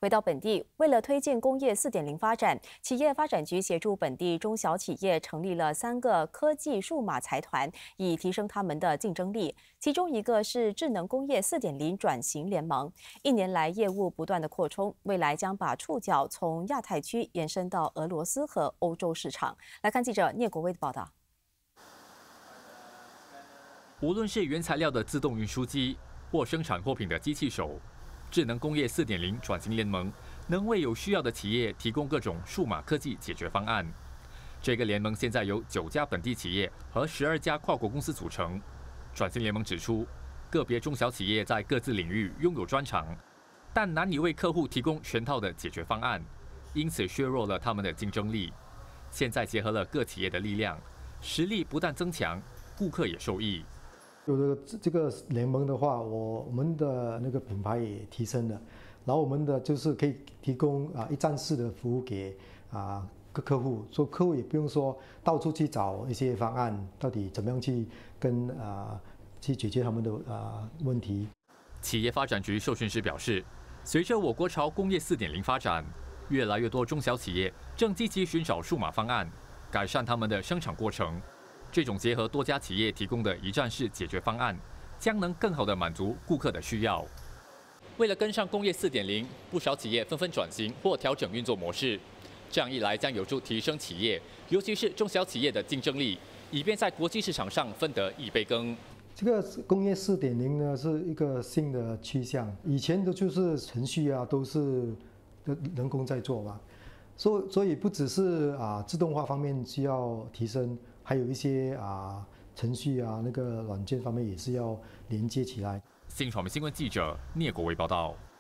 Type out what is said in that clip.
回到本地，为了推进工业4.0发展，企业发展局协助本地中小企业成立了3个科技数码财团，以提升他们的竞争力。其中一个是智能工业4.0转型联盟，1年来业务不断的扩充，未来将把触角从亚太区延伸到俄罗斯和欧洲市场。来看记者聂国威的报道。 无论是原材料的自动运输机，或生产货品的机器手，智能工业4.0转型联盟能为有需要的企业提供各种数码科技解决方案。这个联盟现在由9家本地企业和12家跨国公司组成。转型联盟指出，个别中小企业在各自领域拥有专长，但难以为客户提供全套的解决方案，因此削弱了他们的竞争力。现在结合了各企业的力量，实力不但增强，顾客也受益。 有了这个联盟的话，我们的那个品牌也提升了，然后我们的就是可以提供一站式的服务给客户，所以客户也不用说到处去找一些方案，到底怎么样去去解决他们的问题。 企业发展局受训时表示，随着我国朝工业4.0发展，越来越多中小企业正积极寻找数码方案，改善他们的生产过程。这种结合多家企业提供的一站式解决方案，将能更好地满足顾客的需要。为了跟上工业4.0，不少企业纷纷转型或调整运作模式。这样一来，将有助提升企业，尤其是中小企业的竞争力，以便在国际市场上分得一杯羹。 这个工业4.0呢是一个新的趋向，以前的就是程序都是人工在做嘛，所以不只是自动化方面需要提升，还有一些程序那个软件方面也是要连接起来。 新传媒新闻记者聂国维报道。